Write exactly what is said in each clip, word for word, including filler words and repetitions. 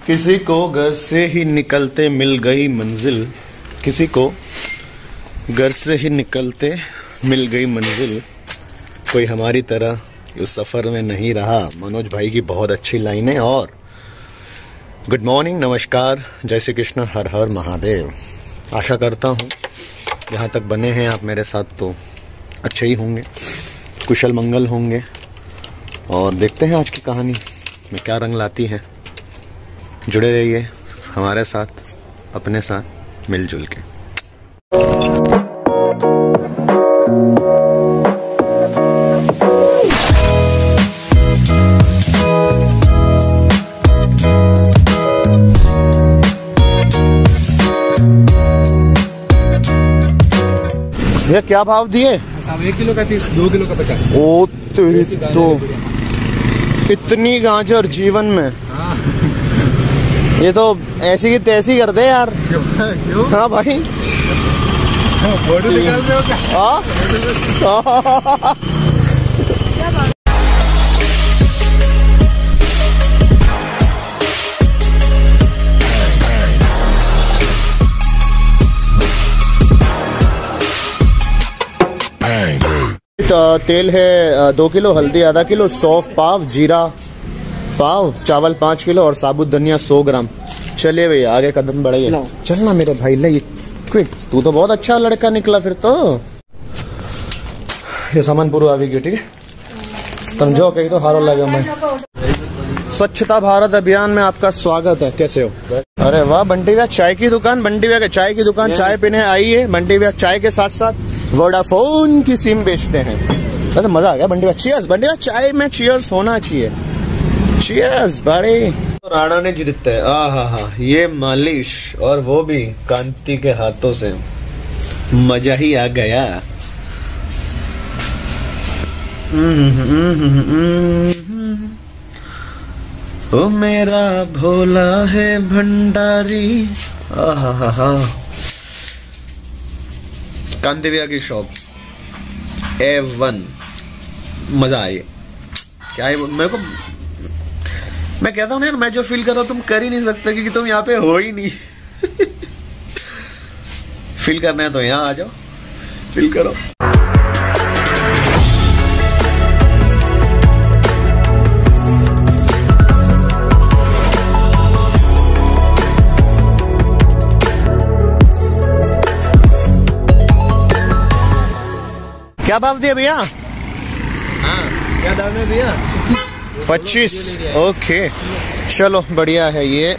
किसी को घर से ही निकलते मिल गई मंजिल, किसी को घर से ही निकलते मिल गई मंजिल, कोई हमारी तरह इस सफ़र में नहीं रहा। मनोज भाई की बहुत अच्छी लाइनें। और गुड मॉर्निंग, नमस्कार, जय श्री कृष्ण, हर हर महादेव। आशा करता हूँ यहाँ तक बने हैं आप मेरे साथ तो अच्छे ही होंगे, कुशल मंगल होंगे। और देखते हैं आज की कहानी में क्या रंग लाती है। जुड़े रहिए हमारे साथ, अपने साथ मिलजुल के। ये क्या भाव दिए? एक किलो का तीस, दो किलो का पचास। ओ तेरी तो इतनी गाजर जीवन में। हाँ। ये तो ऐसी की तैसी कर दे यार। क्यों? हाँ भाई, फोटो निकाल रहे हो क्या? हाँ। तेल है दो किलो, हल्दी आधा किलो, सौंफ पाव, जीरा पाव, चावल पाँच किलो और साबुत धनिया सौ ग्राम। चलिए भैया आगे कदम बढ़ाइए। चलना मेरे भाई, ले क्विक, तू तो बहुत अच्छा लड़का निकला फिर तो। ये सामान पूरा आ गया, ठीक है, समझो कहीं तो हारो लगा। मैं स्वच्छता भारत अभियान में आपका स्वागत है। कैसे हो? अरे वाह, बंटी भैया चाय की दुकान, बंटी भैया चाय की दुकान, चाय पीने आई है। बंटी भैया चाय के साथ साथ वोडाफोन की सिम बेचते हैं। वैसे मजा आ गया बंटी भैया। चीयर्स बंटी भैया, चाय में चीयर्स होना चाहिए। चीयर्स बड़े। राणा ने जीतते हैं। आ हा हा, ये मालिश और वो भी कांति के हाथों से, मजा ही आ गया। ओ मेरा भोला है भंडारी। आ हा हा हा, कांति भैया की शॉप ए वन। मजा आए क्या है मेरे को। मैं कहता हूँ ना यार, मैं जो फील कर रहा हूँ तुम कर ही नहीं सकते क्योंकि तुम यहाँ पे हो ही नहीं। फील करना है तो यहाँ आ जाओ, फील करो। क्या भाव दिया भैया? हाँ, क्या दाम है भैया? पच्चीस। ओके, चलो बढ़िया है। ये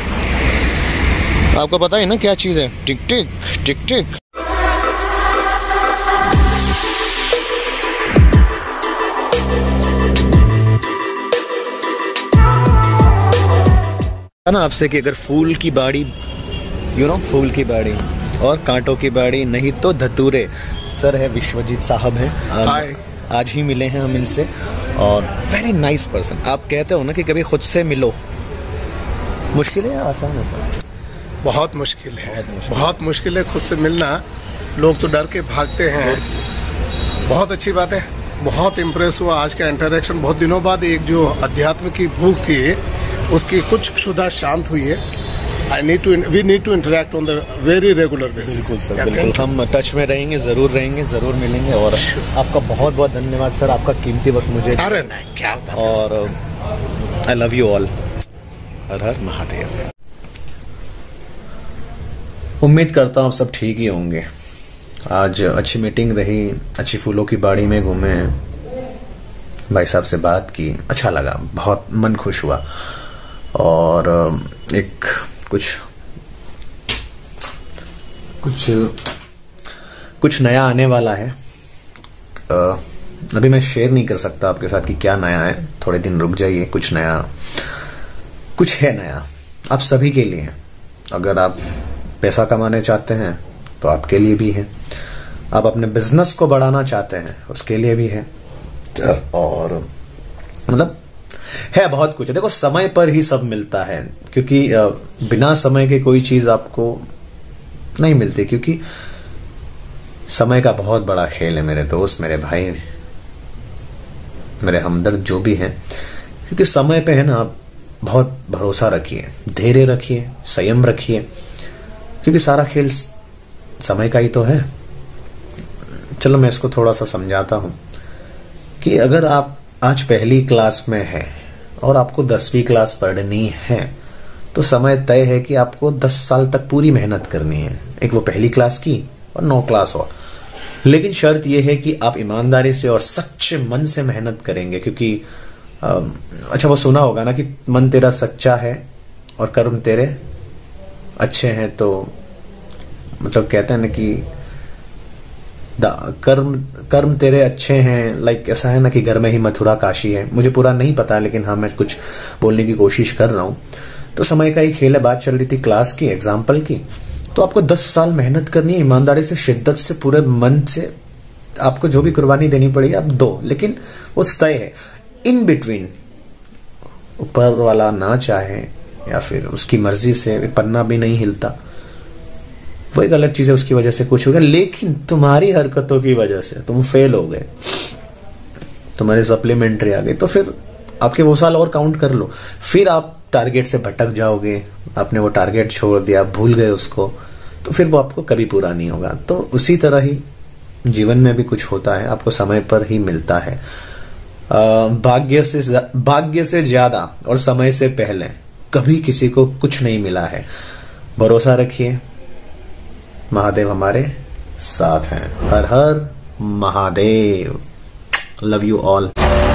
आपको पता है ना क्या चीज है? टिक टिक टिक टिक। ना आपसे कि अगर फूल की बाड़ी, यू नो फूल की बाड़ी और कांटों की बाड़ी नहीं तो धतूरे। सर है विश्वजीत साहब हैं, आज ही मिले हैं हम इनसे और वेरी नाइस पर्सन। आप कहते हो ना कि कभी खुद से मिलो, मुश्किल है या आसान है सर? बहुत मुश्किल है, बहुत मुश्किल है खुद से मिलना। लोग तो डर के भागते हैं। बहुत अच्छी बात है, बहुत इम्प्रेस हुआ आज का इंटरेक्शन। बहुत दिनों बाद एक जो अध्यात्म की भूख थी उसकी कुछ क्षुधा शांत हुई है। I need to, we need to interact on the very regular basis. बिल्कुल सर, बिल्कुल हम टच में रहेंगे, जरूर रहेंगे, जरूर मिलेंगे। और आपका बहुत बहुत धन्यवाद सर, आपका कीमती वक्त मुझे। अरे नहीं, क्या बात है। और आई लव यू ऑल। हर हर महादेव। उम्मीद करता हूँ सब ठीक ही होंगे। आज अच्छी मीटिंग रही, अच्छी फूलों की बाड़ी में घूमे, भाई साहब से बात की, अच्छा लगा, बहुत मन खुश हुआ। और एक कुछ कुछ कुछ नया आने वाला है। आ, अभी मैं शेयर नहीं कर सकता आपके साथ कि क्या नया है, थोड़े दिन रुक जाइए। कुछ नया, कुछ है नया आप सभी के लिए है। अगर आप पैसा कमाने चाहते हैं तो आपके लिए भी है, आप अपने बिजनेस को बढ़ाना चाहते हैं उसके लिए भी है, और मतलब है बहुत कुछ है। देखो समय पर ही सब मिलता है, क्योंकि बिना समय के कोई चीज आपको नहीं मिलती, क्योंकि समय का बहुत बड़ा खेल है मेरे दोस्त, मेरे भाई, मेरे हमदर्द जो भी हैं। क्योंकि समय पे है ना आप बहुत भरोसा रखिए, धैर्य रखिए, संयम रखिए, क्योंकि सारा खेल समय का ही तो है। चलो मैं इसको थोड़ा सा समझाता हूं कि अगर आप आज पहली क्लास में हैं और आपको दसवीं क्लास पढ़नी है तो समय तय है कि आपको दस साल तक पूरी मेहनत करनी है, एक वो पहली क्लास की और नौ क्लास और। लेकिन शर्त यह है कि आप ईमानदारी से और सच्चे मन से मेहनत करेंगे, क्योंकि अच्छा वो सुना होगा ना कि मन तेरा सच्चा है और कर्म तेरे अच्छे हैं, तो मतलब कहते हैं ना कि कर्म कर्म तेरे अच्छे हैं, लाइक ऐसा है ना कि घर में ही मथुरा काशी है। मुझे पूरा नहीं पता, लेकिन हाँ मैं कुछ बोलने की कोशिश कर रहा हूं। तो समय का ही खेल है, बात चल रही थी क्लास की, एग्जाम्पल की। तो आपको दस साल मेहनत करनी है, ईमानदारी से, शिद्दत से, पूरे मन से, आपको जो भी कुर्बानी देनी पड़ेगी आप दो, लेकिन वो तय है। इन बिटवीन ऊपर वाला ना चाहे या फिर उसकी मर्जी से पन्ना भी नहीं हिलता, वो एक अलग चीज है, उसकी वजह से कुछ हो गया। लेकिन तुम्हारी हरकतों की वजह से तुम फेल हो गए, तुम्हारे सप्लीमेंट्री आ गई, तो फिर आपके वो साल और काउंट कर लो। फिर आप टारगेट से भटक जाओगे, आपने वो टारगेट छोड़ दिया, भूल गए उसको, तो फिर वो आपको कभी पूरा नहीं होगा। तो उसी तरह ही जीवन में भी कुछ होता है, आपको समय पर ही मिलता है। भाग्य से भाग्य से ज्यादा और समय से पहले कभी किसी को कुछ नहीं मिला है। भरोसा रखिए, महादेव हमारे साथ हैं। हर हर महादेव। Love you all.